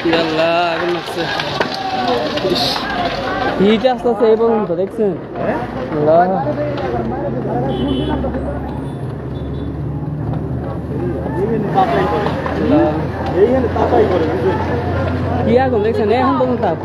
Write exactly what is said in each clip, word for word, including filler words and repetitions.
আল্লাহ আগুন লাগছে হিট আসতেছে এই পর্যন্ত দেখছেন কি আগুন দেখছেন এখন পর্যন্ত তাপ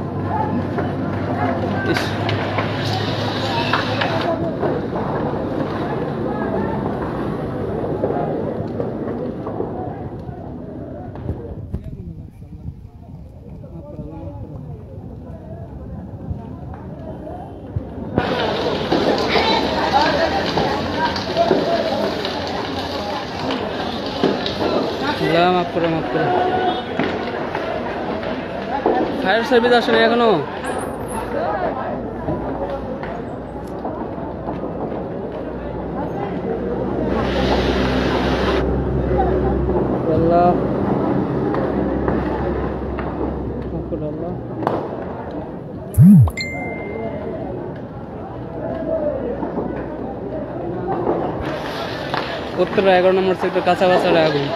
মাফ করে মাফ করে ফায়ার সার্ভিস আসেনি এখনো আল্লাহ মাফ করে আল্লাহ উত্তর এগারো নম্বর সেক্টর কাঁচা বাজারে আগুন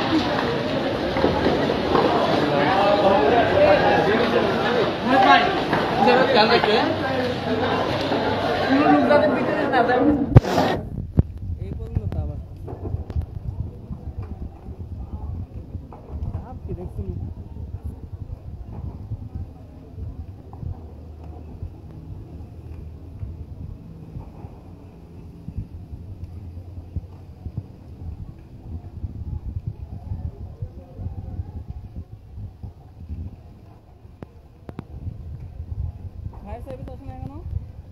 এই পর্যন্ত আবার কি দেখছেন ফায়ার সার্ভিস আসে না এখনো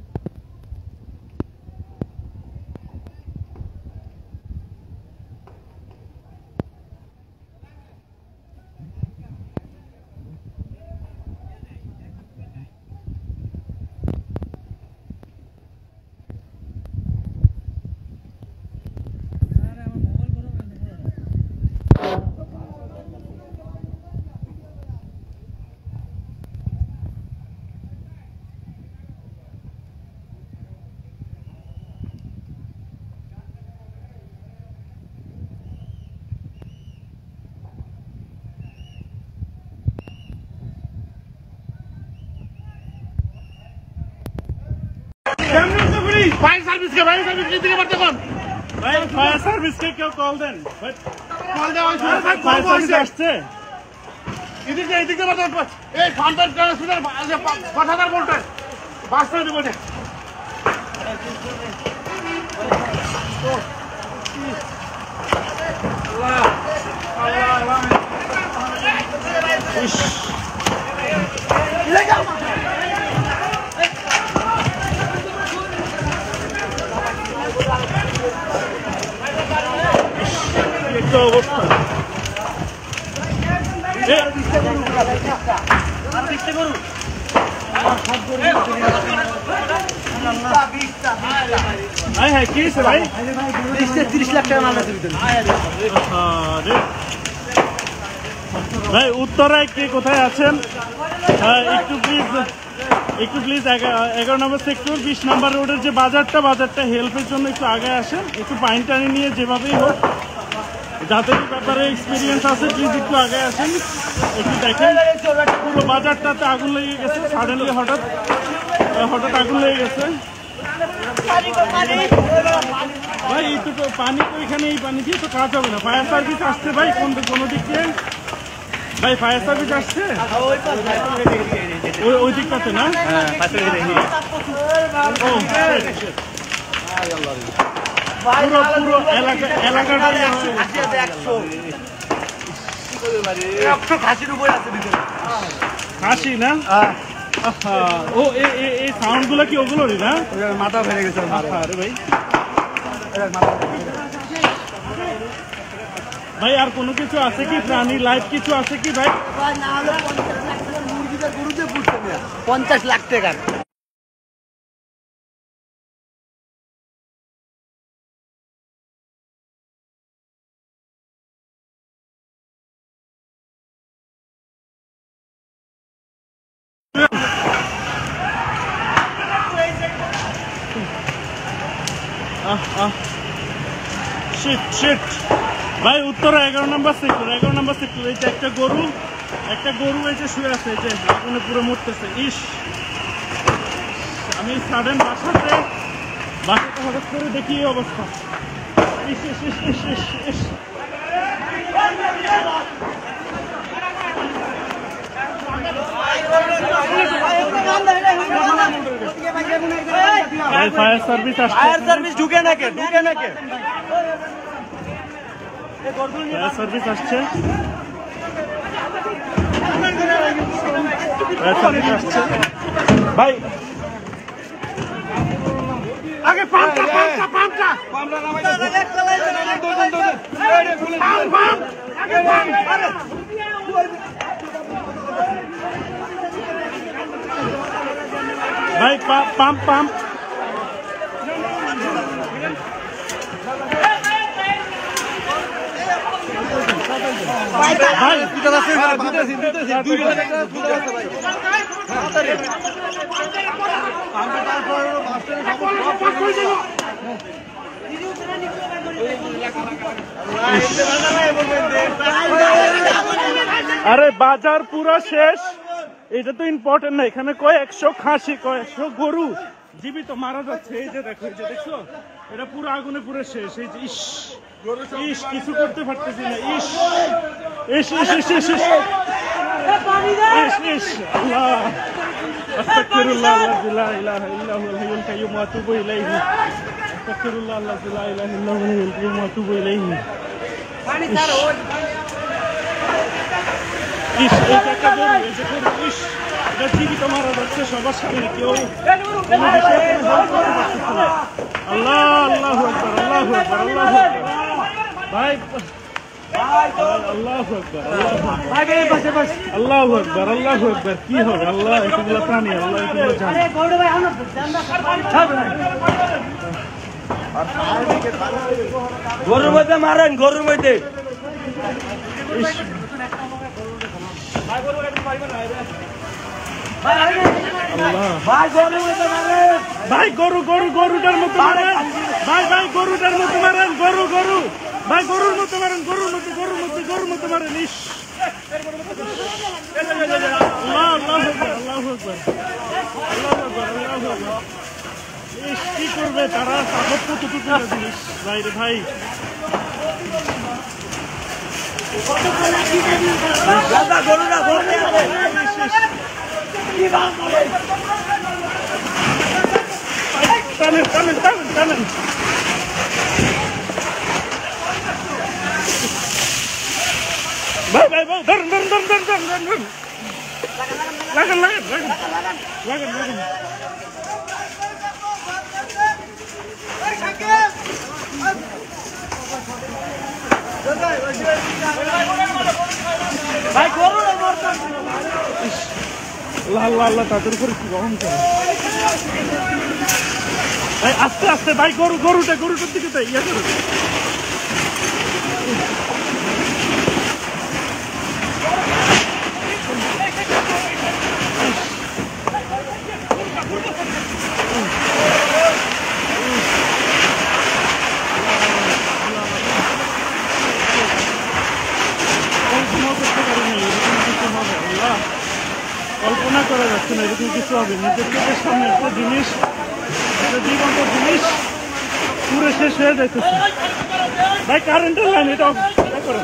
फायर सर्विस के फायर सर्विस कितने बड़े कौन भाई फायर सर्विस के क्यों कॉल देन कॉल दे फायर सर्विस আসছে এদিকে এদিকে বড় এই ফান্ডার ট্রান্সমিটার পাঁচ হাজার ভোল্টের বাসটা দিব দে আল্লাহ আল্লাহ আল্লাহ ইশ লাগা তো অবস্থা এ আর দেখতে করু আয় হ্যাঁ কি আছে ভাই বিশ থেকে ত্রিশ লাখ টাকা মাল আছে ভিতরে আরে ভাই উত্তরায় কে কোথায় আছেন একটু প্লিজ একটু প্লিজ এগারো নম্বর সেক্টর বিশ নম্বর রোডের যে বাজারটা বাজারটা হেল্পের জন্য একটু আগে আসেন একটু পাইন টানি নিয়ে যেভাবেই হোক যাদের ব্যাপারে এক্সপিরিয়েন্স আছে প্লিজ একটু আগে আসেন একটু দেখেন পুরো বাজারটাতে আগুন লেগে গেছে সাডেনলি হঠাৎ হঠাৎ আগুন লেগে গেছে ভাই এইটুকু পানি তো এখানে এই পানি দিয়ে তো কাজ হবে না ফায়ার সার্ভিস আসছে ভাই কোন কোনো দিক দিয়ে ভাই ফায়ার সার্ভিস আসছে ওই ওই দিকটাতে না পুরো পুরো এলাকা এলাকাটা খাসির উপরে আছে খাসি না ও এই সাউন্ড গুলো কি ওগুলোরই না মাথা ফেলে গেছে আরে ভাই ভাই আর কোনো কিছু আছে কি প্রাণী লাইফ কিছু আছে কি ভাই পঞ্চাশ লাখ টাকা শিট শিট ভাই উত্তর এগারো নম্বর সেক্টর এগারো নম্বর সেক্টর এই যে একটা গরু একটা গরু এই যে শুয়ে আছে, এই যে আগুনে পুরো মরতেছে। ইস, আমি সাডেন বাসাতে বাসাতে হঠাৎ করে দেখি এই অবস্থা। ইস ইস ইস ইস ইস ইস। ফায়ার সার্ভিস আসছে, ফায়ার সার্ভিস ঢুকে নাকি ঢুকে নাকি ফায়ার সার্ভিস আসছে, ফায়ার সার্ভিস আসছে। ভাই আগে পাম্পটা পাম্পটা পাম্পটা পামরা নামাই দাও দৌড়েন দৌড়েন পাম্প পাম্প আগে পাম্প। ভাই পাম্প পাম্প ভাই আরে বাজার পুরো শেষ, এটা তো ইম্পর্টেন্ট না। এখানে কয়েকশো খাসি কয়েকশো গরু জীবিত মারা যাচ্ছে। এই যে দেখো, এই যে দেখছো, এটা পুরো আগুনে পুরো শেষ। এই যে ইস ইস, কিছু করতে পারতেছি না। ইস ইস ইস ইস ইস ইস ইস ইস আল্লাহ আস্তাগফিরুল্লাহ লা ইলাহা ইল্লা হুয়াল হাইয়ুল কাইয়্যুম ওয়া আতুবু ইলাইহি। আস্তাগফিরুল্লাহ লা ইলাহা ইল্লা হুয়াল হাইয়ুল কাইয়্যুম ওয়া আতুবু ইলাইহি। পানি স্যার ওই ইস, এই যে একটা গরু, এই যে গরু, ইস এটা জীবিত মারা যাচ্ছে সবার সামনে। কেউ কোনো বিষয়ে কোনো হেল্প করতে পারতেছে না। আল্লাহ আল্লাহু আকবার আল্লাহু আকবার আল্লাহু আকবার। ভাই আল্লাহু আকবার আল্লাহু আকবার আল্লাহু আকবার। কি হবে আল্লাহ, এগুলো প্রাণী, আল্লাহ এগুলো জানে। গরুর মধ্যে মারেন, গরুর মধ্যে ভাই গরু গরু গরুটার মতো মারেন, ভাই ভাই গরুটার মতো মারেন, গরু গরু ভাই গরুর মতো মারেন, গরুর মতো গরুর মতো গরুর মতো মারেন। ইস আল্লাহ আল্লাহু আকবার আল্লাহু আকবার আল্লাহু আকবার আল্লাহু আকবার। ইস কি করবে তারা, সাপোর্ট কতটুকু করে দিস ভাই রে ভাই। গরুরা টানেন টানেন টানেন টানেন। ভাই ভাই ভাই ধরুন ধরুন ধরুন ধরুন ধরুন ধরুন লাগান লাগান লাগান লাগান লাগান। ভাই গরুরা আল্লাহ আল্লাহ আল্লাহ, তাদের উপরে কি গরম করে। ভাই আস্তে আস্তে ভাই, গরু গরুটা গরুটার দিকে তাই ইয়ে করো। কল্পনা করা যাচ্ছে না এরকম কিছু হবে। নিজের চোখের সামনে একটা জিনিস, একটা জীবন্ত জিনিস পুরো শেষ হয়ে যাইতেছে। ভাই কারেন্টের লাইন এটা করেন।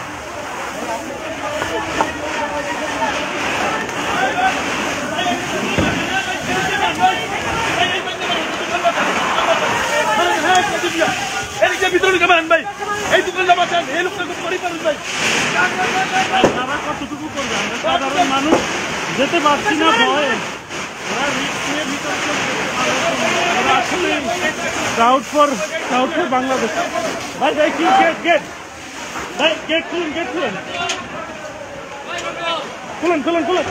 ভিতরে যাবেন ভাই, এই দোকানটা বাঁচান, এই লোকটা খুব পরিপালন ভাই। তারা কতটুকু করবে, আমরা সাধারণ মানুষ যেতে পারছি না ভয়ে। ওরা রিস্ক নিয়ে ভিতরে ওরা আসলে proud for proud for Bangladesh. ভাই ভাই কি গেট গেট ভাই গেট খুলুন গেট খুলুন খুলুন খুলুন খুলুন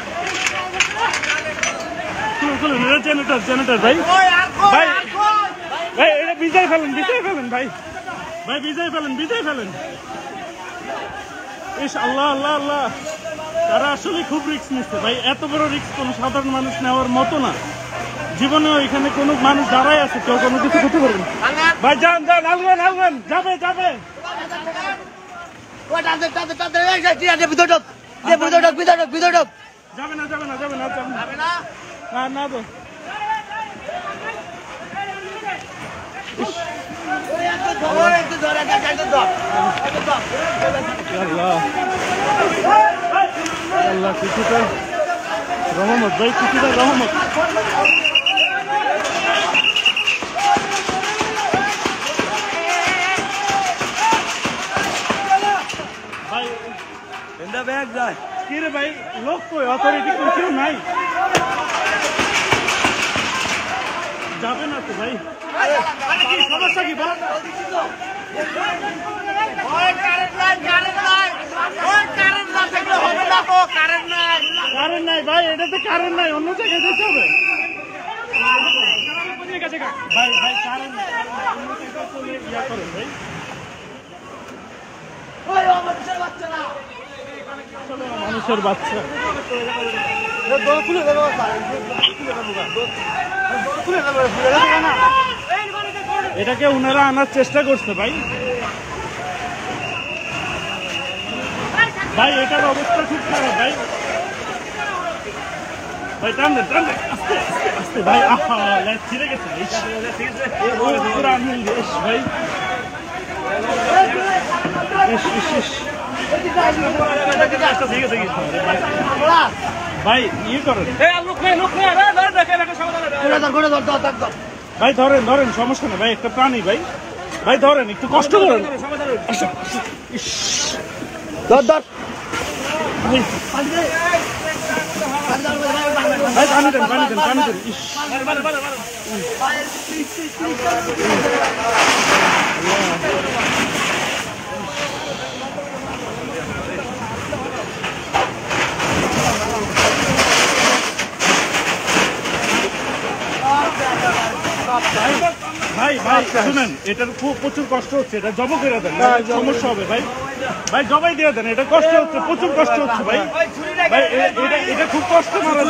খুলুন খুলুন এটা জেনারেটর জেনারেটর ভাই ভাই ভাই এটা ভিজাই ফেলেন ভিজাই ফেলেন ভাই ভাই ভিজাই ফেলেন ভিজাই ফেলেন। ইস আল্লাহ আল্লাহ আল্লাহ, তারা আসলে খুব রিস্ক নিচ্ছে ভাই। এত বড় রিস্ক কোনো সাধারণ মানুষ নেওয়ার মতো না। জীবনেও এখানে কোনো মানুষ দাঁড়ায় আছে, কেউ কোনো কিছু করতে পারবেন ভাই। যান যান আলবেন আলবেন যাবে যাবে ভিতরে ঢোক ভিতরে ঢোক ভিতরে ঢোক যাবে না যাবে না যাবে না যাবে না না না তো আল্লাহ কিছুটা রহমত ভাই কিছুটা রহমত ভাই ব্যাগ যায় কি রে ভাই লোক কই অথরিটি কই কেউ নাই যাবে না তো ভাই সমস্যা কি বল কারেন্ট নাই ভাই এটাতে কারেন্ট নাই অন্য জায়গায় যেতে হবে ভাই ভাই কারেন্ট ইয়া করেন ভাই মানুষের বাচ্চা এটাকে ওনারা আনার চেষ্টা করছে ভাই ভাই এটার অবস্থা খুব খারাপ ভাই ভাই টান দেন টান দেন আস্তে আস্তে আস্তে ভাই আহা লেজ ছিঁড়ে গেছে পুরো আনন্দ বেশ ভাই ইস ইস ইস ভাই ইয়ে করেন ভাই ধরেন ধরেন সমস্যা নেই ভাই একটা প্রাণী ভাই ভাই ধরেন একটু কষ্ট করেন ভাই পানি দেন পানি দেন পানি দেন ইস ভাই ভাই শুনেন এটার খুব প্রচুর কষ্ট হচ্ছে এটা জব করে দেন সমস্যা হবে ভাই ভাই জবাই দিয়ে দেন এটা কষ্ট হচ্ছে প্রচুর কষ্ট হচ্ছে ভাই ভাই এটা এটা খুব কষ্ট মারা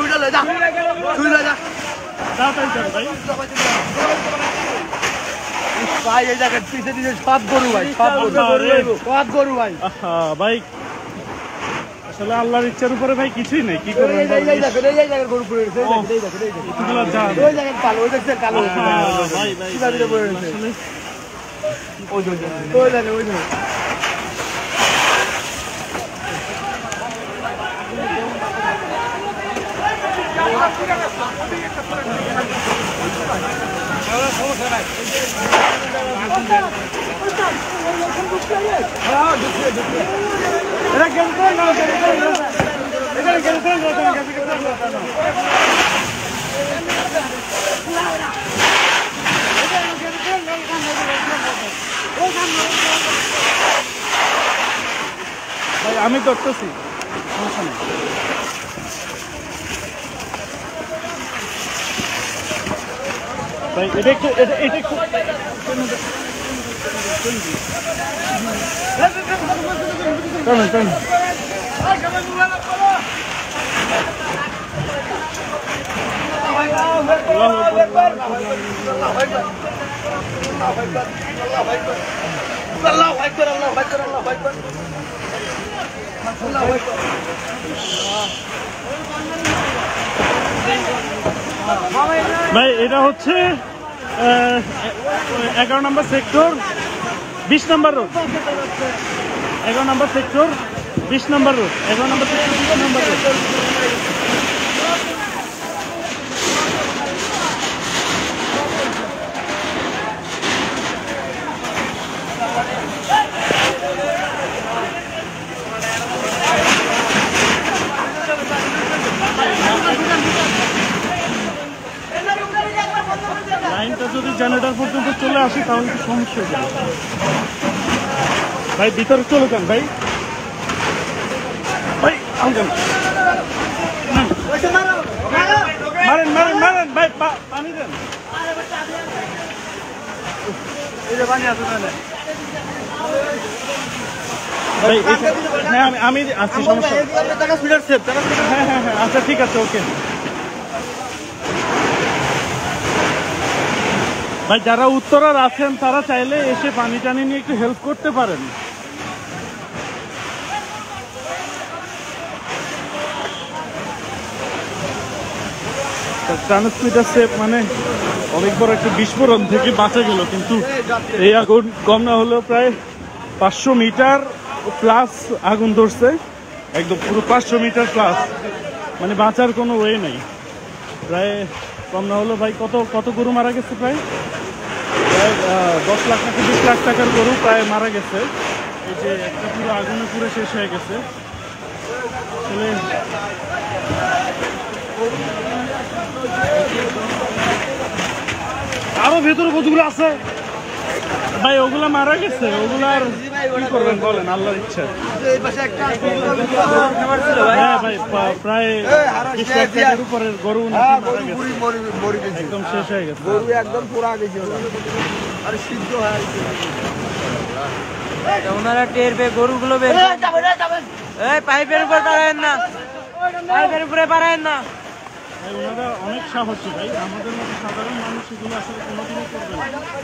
ভাই ভাই এই জায়গায় পিছিয়ে দিচ্ছে সব গরু ভাই সব গরু সব গরু ভাই ভাই আসলে আল্লাহর ইচ্ছার উপরে ভাই কিছুই নেই কি করবেন গরু পড়ে গেছে এটা গেলতে না এটা গেলতে না ভাই আমি ধরতেছি সমস্যা নেই ভাই এটা একটু এটা এটা একটু টানুন টানুন ভাই এটা হচ্ছে এগারো নম্বর সেক্টর বিশ নম্বর রোড এগারো নম্বর সেক্টর বিশ নম্বর রোড এগারো নম্বর সেক্টর বিশ নম্বর রোড লাইনটা যদি জেনারেটর পর্যন্ত চলে আসে তাহলে একটু সমস্যা হয়ে যাবে ভাই ভিতরে চলে যান ভাই ভাই আলগান মারেন মারেন মারেন ভাই পানি দেন ভাই হ্যাঁ আমি আমি আছি সমস্যা হ্যাঁ হ্যাঁ হ্যাঁ আচ্ছা ঠিক আছে ওকে ভাই যারা উত্তরার আছেন তারা চাইলে এসে পানি টানি নিয়ে একটু হেল্প করতে পারেন ট্রান্সমিটার সেফ মানে অনেক বড় একটা বিস্ফোরণ থেকে বাঁচা গেল, কিন্তু এই আগুন কম না হলেও প্রায় পাঁচশো মিটার প্লাস আগুন ধরছে, একদম পুরো পাঁচশো মিটার প্লাস, মানে বাঁচার কোনো ওয়ে নেই। প্রায় কম না হলেও ভাই কত কত গরু মারা গেছে, প্রায় প্রায় দশ লাখ নাকি বিশ লাখ টাকার গরু প্রায় মারা গেছে। এই যে একটা পুরো আগুনে পুরো শেষ হয়ে গেছে। আসলে আরো ভেতরে কতগুলো আছে ভাই, ওগুলা মারা গেছে, ওগুলা আর কি করবেন বলেন, আল্লাহর ইচ্ছা। হ্যাঁ ভাই, প্রায় বিশ লাখ টাকার উপরের গরু একদম শেষ হয়ে গেছে, একদম পুরা গেছে আর সিদ্ধ হয়ে ওনারা টের পেয়ে গরুগুলো বের এই পাইপের উপর পারেন না, পাইপের উপরে পারেন না। ওনারা অনেক সাহসী ভাই, আমাদের মতো সাধারণ মানুষ এগুলো আসলে কোনোদিনই করবে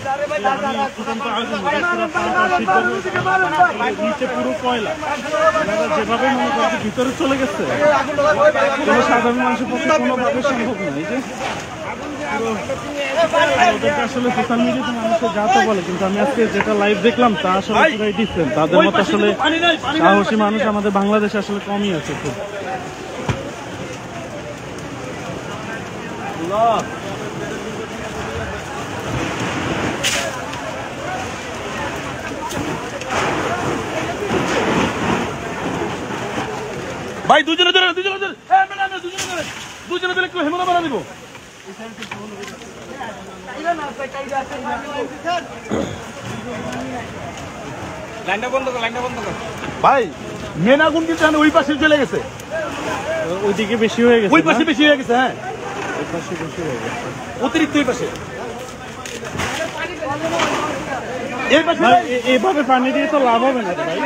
না। নিচে পুরো কয়লা, ওনারা যেভাবে মনে করছে ভিতরে চলে গেছে, কোনো সাধারণ মানুষের পক্ষে কোনোভাবে সম্ভব নয়। যে ওদেরকে আসলে সোশ্যাল মিডিয়াতে মানুষের যা তো বলে, কিন্তু আমি আজকে যেটা লাইভ দেখলাম তা আসলে পুরাই ডিফারেন্ট। তাদের মতো আসলে সাহসী মানুষ আমাদের বাংলাদেশে আসলে কমই আছে খুব। ভাই দুজনে ধরে দুজনে ধরে দুজনে ধরে দুজনে ধরে একটু হেমনা বানা দিব। লাইনটা বন্ধ কর, লাইনটা বন্ধ কর ভাই। মেন আগুন কিন্তু ওই পাশে চলে গেছে, ওইদিকে বেশি হয়ে গেছে, ওই পাশে বেশি হয়ে গেছে। হ্যাঁ, ওই পাশে বেশি হয়ে গেছে, অতিরিক্ত ওই পাশে। এই পাশে এইভাবে পানি দিয়ে তো লাভ হবে না ভাই।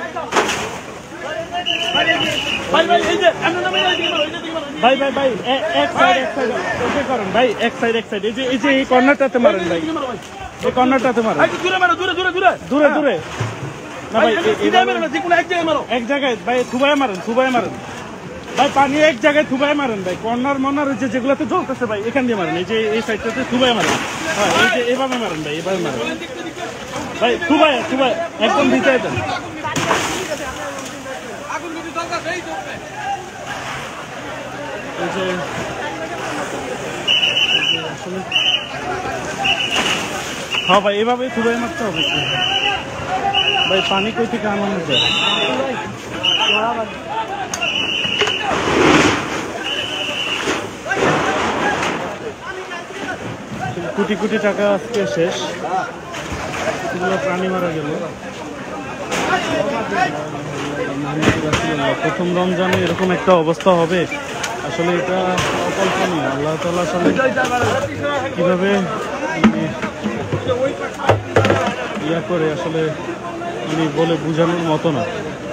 ভাই ভাই এই যে ভাই ভাই ভাই এক সাইড এক সাইড ওকে করেন ভাই, এক সাইড এক সাইড। এই যে এই যে এই কর্নারটাতে মারেন ভাই, এই কর্নারটাতে মারেন। দূরে মারো, দূরে দূরে দূরে দূরে দূরে না ভাই, যে কোনো এক জায়গায় মারো, এক জায়গায় ভাই থুবাই মারেন, থুবাই মারেন ভাই, পানি এক জায়গায় থুবাই মারেন ভাই। কর্নার মর্নার যে যেগুলোতে জ্বলতেছে ভাই এখান দিয়ে মারেন, এই যে এই সাইডটাতে থুবাই মারেন। হ্যাঁ, এই যে এভাবে মারেন ভাই, এভাবে মারেন ভাই, থুবাই থুবাই একদম ভিজাই দেন। এই যে আসলে হ্যাঁ ভাই, এভাবেই থুবাই মারতে হবে ভাই, পানি কই থেকে আনানো যায়। কোটি কোটি টাকা আজকে শেষ, এগুলো প্রাণী মারা গেল। প্রথম রমজানে এরকম একটা অবস্থা হবে, আসলে এটা অকল্পনীয়। আল্লাহ তাআলা আসলে কিভাবে ইয়া করে আসলে আমি বলে বোঝানোর মতো না।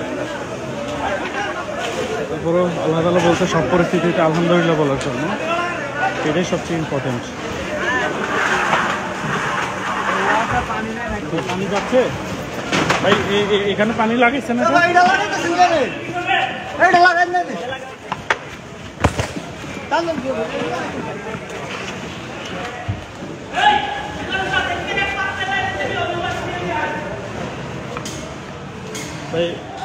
তারপরও আল্লাহ তাআলা বলতে সব পরিস্থিতিতে আলহামদুলিল্লাহ বলার জন্য, এটাই সবচেয়ে ইম্পর্টেন্ট। পানি যাচ্ছে ভাই, এখানে পানি লাগাইছে না? ভাই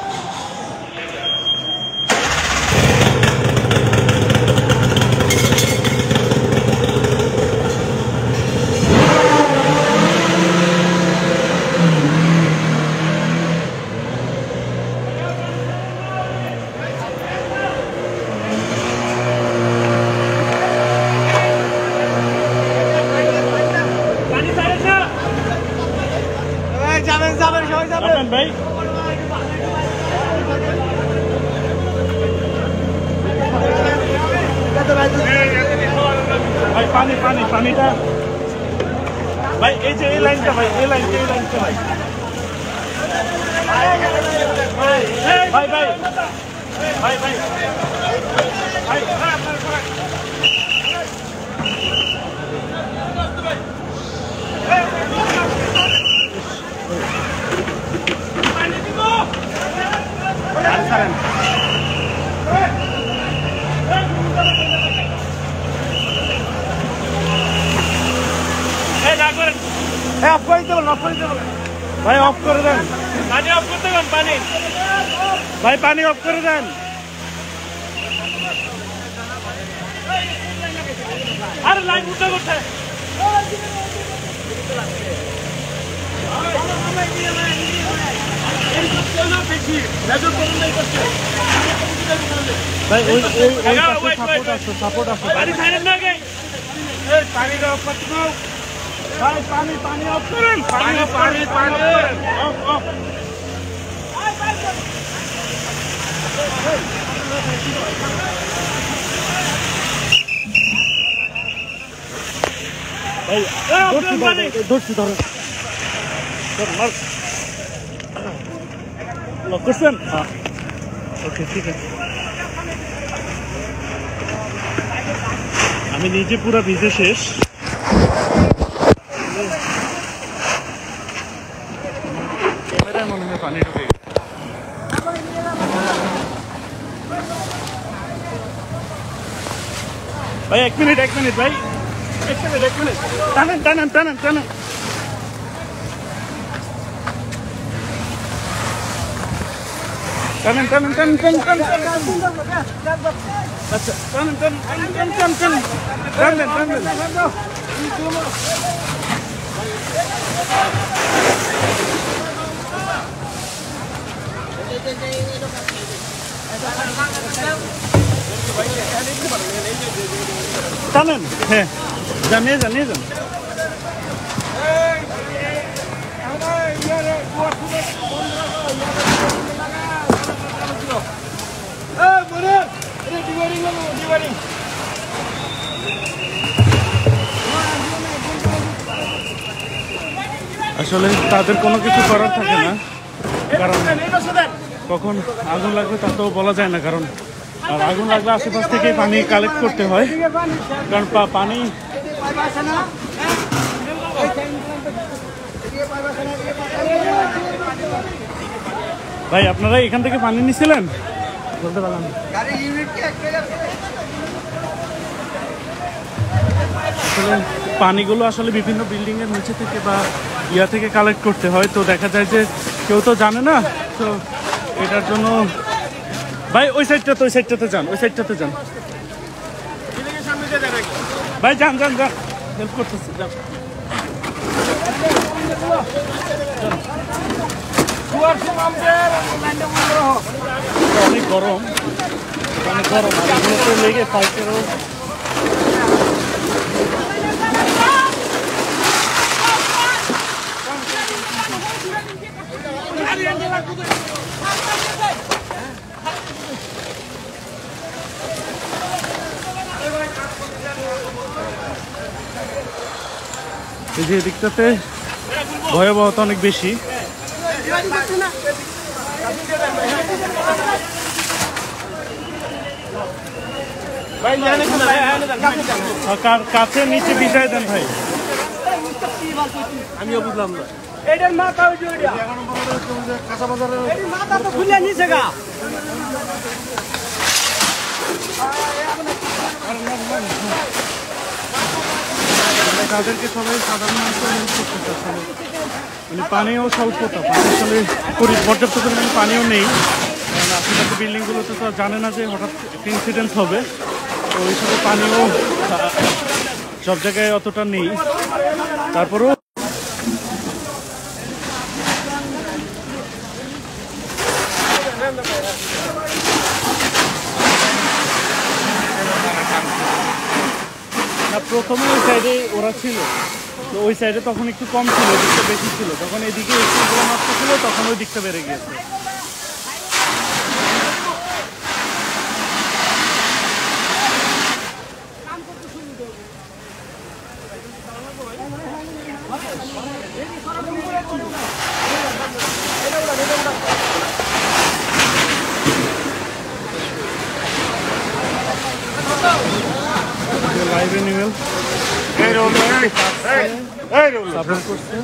যাবেন ভাই, ভাই পানি পানি পানিটা ভাই, এই যে এই লাইনটা ভাই, এই লাইনটা এই লাইনটা ভাই ভাই ভাই ভাই ভাই ভাই অফ করে দেন, পানি অফ করতে দেন, পানি ভাই পানি অফ করে দেন। আরে লাইন উঠে উঠে ভাই ওই ওই সাপোর্ট আছে, সাপোর্ট আছে। পানি ছাড়েন না গে, এই পানিটা অফ করতে দাও ভাই, পানি পানি অফ করেন, পানি পানি পানি অফ অফ। ভাই ধরছি, ধরে লক করছেন? হ্যাঁ ওকে ঠিক আছে। আমি নিজে পুরো ভিজে শেষ। ক্যামেরায় মনে হয় পানি ঢুকে গেছে। ভাই এক মিনিট এক মিনিট ভাই, এক মিনিট এক মিনিট টানেন টানেন টানেন টানেন। টানেন টানেন টানেন টানেন টানেন। আচ্ছা টানেন টানেন টানেন টানেন টানেন টানেন টানেন টানেন। টানেন, হ্যাঁ যান নিয়ে যান নিয়ে যান। আসলে তাদের কোনো কিছু করার থাকে না, কারণ কখন আগুন লাগবে তা তো বলা যায় না। কারণ আর আগুন লাগলে আশেপাশ থেকেই পানি কালেক্ট করতে হয়, কারণ পানি ভাই আপনারা এখান থেকে পানি নিছিলেন বলতে পারলাম না। আসলে পানিগুলো আসলে বিভিন্ন বিল্ডিং এর নিচে থেকে বা ইয়া থেকে কালেক্ট করতে হয়, তো দেখা যায় যে কেউ তো জানে না, তো এটার জন্য ভাই ওই সাইডটাতে ওই সাইডটাতে যান, ওই সাইডটাতে যান ভাই, যান যান যান, হেল্প করতেছি যান। অনেক গরম, অনেক গরম, আর এগুলো তো লেগে ফাইটেরও এই যে দিকটাতে ভয়াবহতা অনেক বেশি। কাছে নিচে বিছাই দেন ভাই, আমিও বুঝলাম না। এটার মাথা কাঁচা বাজারের মাথা তো খুলে নিচে গা। তাদেরকে সবাই সাধারণ মানুষ হেল্প করতে চাচ্ছে, মানে পানিও স্বল্পতা, পানি আসলে পর্যাপ্ত পরিমাণে পানিও নেই, কারণ আশেপাশে বিল্ডিংগুলোতে তো জানে না যে হঠাৎ একটা ইনসিডেন্ট হবে, তো ওই হিসাবে পানিও সব জায়গায় অতটা নেই। তারপরেও প্রথমে ওই সাইডে ওরা ছিল, তো ওই সাইডে তখন একটু কম ছিল, দিকটা বেশি ছিল, তখন এদিকে একটু মাত্র ছিল, তখন ওই দিকটা বেড়ে গিয়েছে। লাইভ অ্যানিমেল সাপোর্ট করছে।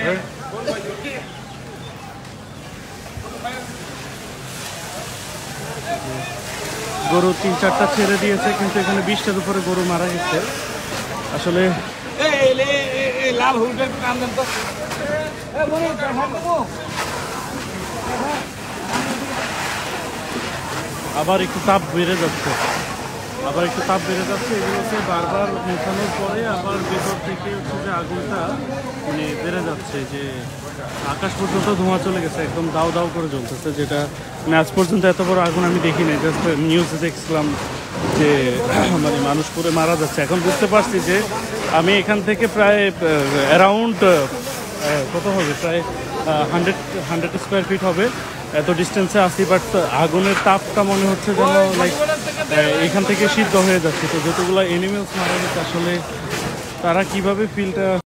গরু তিন চারটা ছেড়ে দিয়েছে, কিন্তু এখানে বিশটার উপরে গরু মারা গেছে। আসলে লাল হলুদের নাম দেন তো আবার একটু তাপ বেড়ে যাচ্ছে আবার একটু তাপ বেড়ে যাচ্ছে এগুলোকে বারবার মেশানোর পরে আবার ভেতর থেকে হচ্ছে যে আগুনটা মানে বেড়ে যাচ্ছে যে আকাশ পর্যন্ত ধোঁয়া চলে গেছে একদম দাও দাও করে জ্বলতেছে যেটা মানে আজ পর্যন্ত এত বড় আগুন আমি দেখিনি জাস্ট নিউজে দেখছিলাম যে মানে মানুষ পুরো মারা যাচ্ছে এখন বুঝতে পারছি যে আমি এখান থেকে প্রায় অ্যারাউন্ড কত হবে প্রায় হান্ড্রেড হান্ড্রেড স্কোয়ার ফিট হবে এত ডিস্টেন্সে আসি বাট আগুনের তাপটা মনে হচ্ছে যেন লাইক এখান থেকে সিদ্ধ হয়ে যাচ্ছে তো যতগুলো এনিমেলস মারা গেছে আসলে তারা কিভাবে ফিলটা